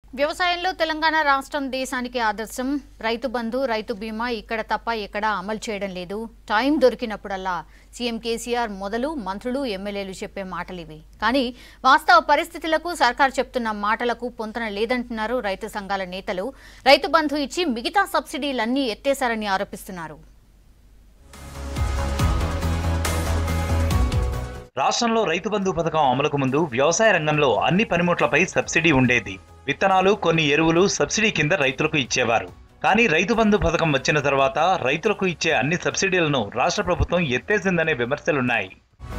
వ్యవసాయంలో తెలంగాణ రాష్ట్రం దేశానికి ఆదర్శం. రైతు బంధు, రైతు బీమా ఇక్కడ తప్ప ఎక్కడా అమలు చేయడం లేదు. టైం దొరికినప్పుడల్లా సీఎం కేసీఆర్ మొదలు మంత్రులు, ఎమ్మెల్యేలు చెప్పే మాటలివి. కానీ వాస్తవ పరిస్థితులకు సర్కార్ చెప్తున్న మాటలకు పొంతన లేదంటున్నారు రైతు సంఘాల నేతలు. రైతు బంధు ఇచ్చి మిగతా సబ్సిడీలన్నీ ఎత్తేశారని ఆరోపిస్తున్నారు. రాష్ట్రంలో రైతు బంధు పథకం అమలుకు ముందు వ్యవసాయ రంగంలో అన్ని పనిముట్లపై సబ్సిడీ ఉండేది. విత్తనాలు, కొన్ని ఎరువులు సబ్సిడీ కింద రైతులకు ఇచ్చేవారు. కానీ రైతు బంధు పథకం వచ్చిన తర్వాత రైతులకు ఇచ్చే అన్ని సబ్సిడీలను రాష్ట్ర ప్రభుత్వం ఎత్తేసిందనే విమర్శలున్నాయి.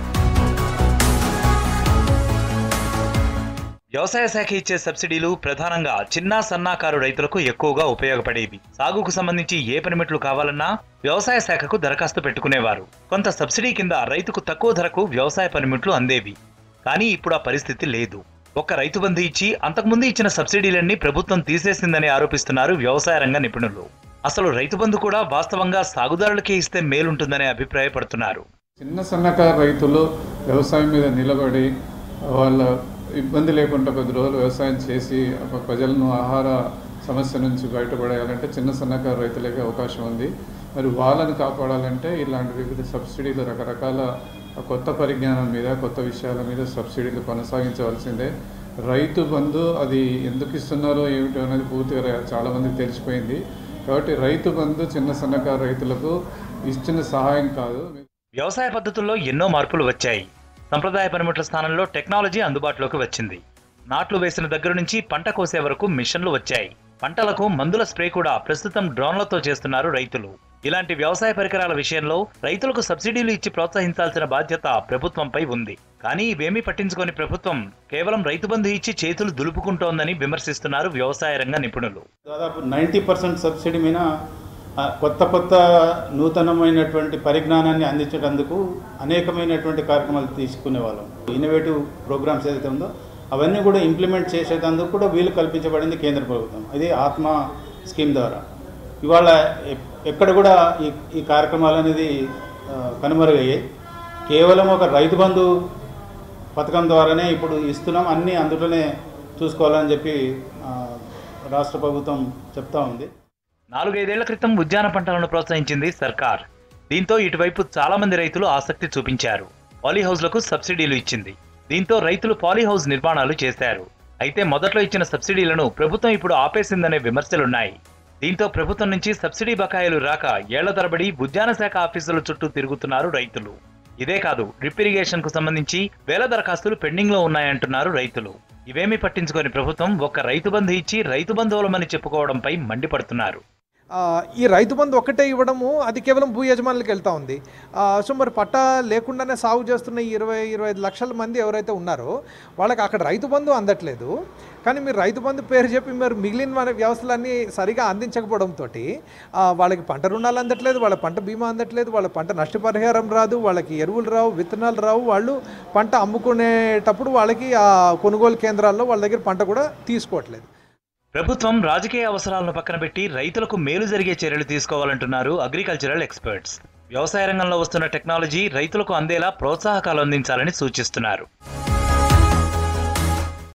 వ్యవసాయ శాఖ ఇచ్చే సబ్సిడీలు ప్రధానంగా చిన్న సన్నకారు రైతులకు ఎక్కువగా ఉపయోగపడేవి. సాగుకు సంబంధించి ఏ పనిముట్లు కావాలన్నా వ్యవసాయ శాఖకు దరఖాస్తు పెట్టుకునేవారు. కొంత సబ్సిడీ కింద రైతుకు తక్కువ ధరకు వ్యవసాయ పనిముట్లు అందేవి. కానీ ఇప్పుడు ఆ పరిస్థితి లేదు. ఒక్క రైతు బంధు ఇచ్చి అంతకుముందు ఇచ్చిన సబ్సిడీలన్నీ ప్రభుత్వం తీసేసిందని ఆరోపిస్తున్నారు వ్యవసాయ రంగ నిపుణులు. అసలు రైతు బంధు కూడా వాస్తవంగా సాగుదారులకే ఇస్తే మేలుంటుందని అభిప్రాయపడుతున్నారు. చిన్న సన్నకారు రైతులు వ్యవసాయం మీద నిలబడి వాళ్ళ ఇబ్బంది లేకుండా కొద్ది రోజులు వ్యవసాయం చేసి ప్రజలను ఆహార సమస్య నుంచి బయటపడేయాలంటే చిన్న సన్నకారు రైతులకే అవకాశం ఉంది. మరి వాళ్ళని కాపాడాలంటే ఇలాంటి వివిధ సబ్సిడీలు, రకరకాల కొత్త పరిజ్ఞానం మీద, కొత్త విషయాల మీద సబ్సిడీలు కొనసాగించవలసిందే. రైతు బంధు అది ఎందుకు ఇస్తున్నారో ఏమిటో అనేది పూర్తిగా చాలామందికి తెలిసిపోయింది. కాబట్టి రైతు బంధు చిన్న సన్నకారు రైతులకు ఇచ్చిన సహాయం కాదు. వ్యవసాయ పద్ధతుల్లో ఎన్నో మార్పులు వచ్చాయి. సంప్రదాయ పనిముట్ల స్థానంలో టెక్నాలజీ అందుబాటులోకి వచ్చింది. నాట్లు వేసిన దగ్గర నుంచి పంట కోసే వరకు మిషన్లు వచ్చాయి. పంటలకు మందుల స్ప్రే కూడా ప్రస్తుతం డ్రోన్లతో చేస్తున్నారు రైతులు. ఇలాంటి వ్యవసాయ పరికరాల విషయంలో రైతులకు సబ్సిడీలు ఇచ్చి ప్రోత్సహించాల్సిన బాధ్యత ప్రభుత్వంపై ఉంది. కానీ ఇవేమీ పట్టించుకొని ప్రభుత్వం కేవలం రైతు బంధు ఇచ్చి చేతులు దులుపుకుంటోందని విమర్శిస్తున్నారు వ్యవసాయ రంగ నిపుణులు. దాదాపు 90% సబ్సిడీ మీద కొత్త నూతనమైనటువంటి పరిజ్ఞానాన్ని అందించేందుకు అనేకమైనటువంటి కార్యక్రమాలు తీసుకునే వాళ్ళం. ఇన్నోవేటివ్ ప్రోగ్రామ్స్ ఏదైతే ఉందో అవన్నీ కూడా ఇంప్లిమెంట్ చేసేందుకు కూడా వీలు కల్పించబడింది కేంద్ర ప్రభుత్వం. ఇది ఆత్మ స్కీమ్ ద్వారా. ఇవాళ ఎక్కడ కూడా ఈ కార్యక్రమాలు అనేది కనుమరుగయ్యాయి. కేవలం ఒక రైతు బంధు పథకం ద్వారానే ఇప్పుడు ఇస్తున్నాం, అన్నీ అందులోనే చూసుకోవాలని చెప్పి రాష్ట్ర ప్రభుత్వం చెప్తా ఉంది. 4-5 ఏళ్ల క్రితం ఉద్యాన పంటలను ప్రోత్సహించింది సర్కార్. దీంతో ఇటువైపు చాలా మంది రైతులు ఆసక్తి చూపించారు. పాలీహౌస్లకు సబ్సిడీలు ఇచ్చింది. దీంతో రైతులు పాలీహౌస్ నిర్మాణాలు చేశారు. అయితే మొదట్లో ఇచ్చిన సబ్సిడీలను ప్రభుత్వం ఇప్పుడు ఆపేసిందనే విమర్శలున్నాయి. దీంతో ప్రభుత్వం నుంచి సబ్సిడీ బకాయిలు రాక ఏళ్ల తరబడి ఉద్యాన శాఖ ఆఫీసుల చుట్టూ తిరుగుతున్నారు రైతులు. ఇదే కాదు, డ్రిప్ ఇరిగేషన్ కు సంబంధించి వేల దరఖాస్తులు పెండింగ్ లో ఉన్నాయంటున్నారు రైతులు. ఇవేమీ పట్టించుకొని ప్రభుత్వం ఒక్క రైతు బంధు ఇచ్చి రైతు బంధువులమని చెప్పుకోవడంపై మండిపడుతున్నారు. ఈ రైతు బంధు ఒక్కటే ఇవ్వడము అది కేవలం భూ యజమానులకు వెళ్తూ ఉంది. సో మరి పట్టా లేకుండానే సాగు చేస్తున్న 20-25 లక్షల మంది ఎవరైతే ఉన్నారో వాళ్ళకి అక్కడ రైతు బంధు అందట్లేదు. కానీ మీరు రైతు బంధు పేరు చెప్పి మీరు మిగిలిన వ్యవస్థలన్నీ సరిగా అందించకపోవడంతో వాళ్ళకి పంట రుణాలు అందట్లేదు, వాళ్ళ పంట బీమా అందట్లేదు, వాళ్ళ పంట నష్టపరిహారం రాదు, వాళ్ళకి ఎరువులు రావు, విత్తనాలు రావు. వాళ్ళు పంట అమ్ముకునేటప్పుడు వాళ్ళకి ఆ కొనుగోలు కేంద్రాల్లో వాళ్ళ దగ్గర పంట కూడా తీసుకోవట్లేదు. ప్రభుత్వం రాజకీయ అవసరాలను పక్కన పెట్టి రైతులకు మేలు జరిగే చర్యలు తీసుకోవాలంటున్నారు అగ్రికల్చరల్ ఎక్స్పర్ట్స్. వ్యవసాయ రంగంలో వస్తున్న టెక్నాలజీ రైతులకు అందేలా ప్రోత్సాహకాలు అందించాలని సూచిస్తున్నారు.